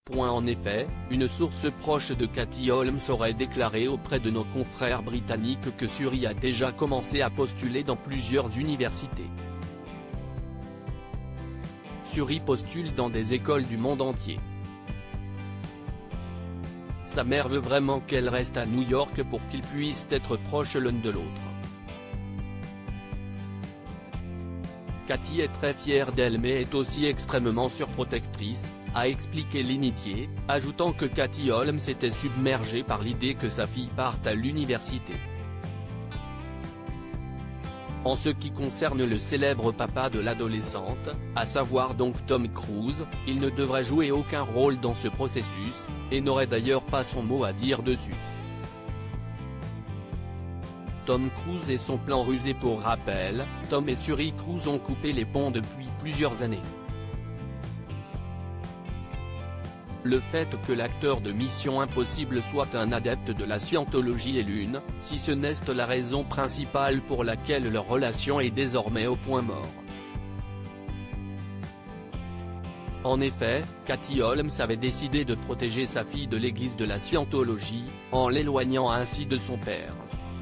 En effet, une source proche de Katie Holmes aurait déclaré auprès de nos confrères britanniques que Suri a déjà commencé à postuler dans plusieurs universités. Suri postule dans des écoles du monde entier. Sa mère veut vraiment qu'elle reste à New York pour qu'ils puissent être proches l'un de l'autre. Katie est très fière d'elle mais est aussi extrêmement surprotectrice, a expliqué l'initié, ajoutant que Katie Holmes était submergée par l'idée que sa fille parte à l'université. En ce qui concerne le célèbre papa de l'adolescente, à savoir donc Tom Cruise, il ne devrait jouer aucun rôle dans ce processus, et n'aurait d'ailleurs pas son mot à dire dessus. Tom Cruise et son plan rusé. Pour rappel, Tom et Suri Cruise ont coupé les ponts depuis plusieurs années. Le fait que l'acteur de Mission Impossible soit un adepte de la scientologie est l'une, si ce n'est la raison principale pour laquelle leur relation est désormais au point mort. En effet, Katie Holmes avait décidé de protéger sa fille de l'église de la scientologie, en l'éloignant ainsi de son père.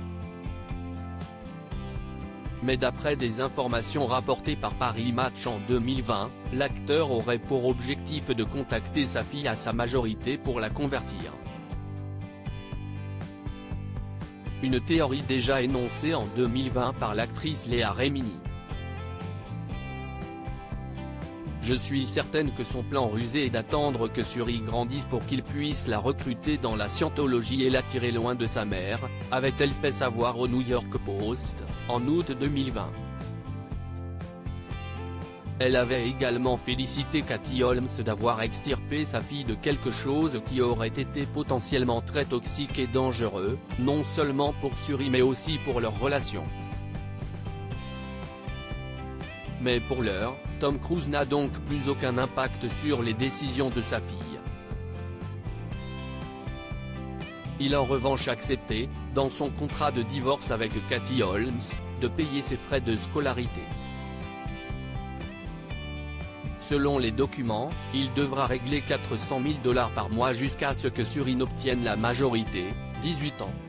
Mais d'après des informations rapportées par Paris Match en 2020, l'acteur aurait pour objectif de contacter sa fille à sa majorité pour la convertir. Une théorie déjà énoncée en 2020 par l'actrice Léa Remini. Je suis certaine que son plan rusé est d'attendre que Suri grandisse pour qu'il puisse la recruter dans la scientologie et l'attirer loin de sa mère, avait-elle fait savoir au New York Post, en août 2020. Elle avait également félicité Katie Holmes d'avoir extirpé sa fille de quelque chose qui aurait été potentiellement très toxique et dangereux, non seulement pour Suri mais aussi pour leur relation. Mais pour l'heure, Tom Cruise n'a donc plus aucun impact sur les décisions de sa fille. Il a en revanche accepté, dans son contrat de divorce avec Katie Holmes, de payer ses frais de scolarité. Selon les documents, il devra régler $400 000 par mois jusqu'à ce que Suri n'obtienne la majorité, 18 ans.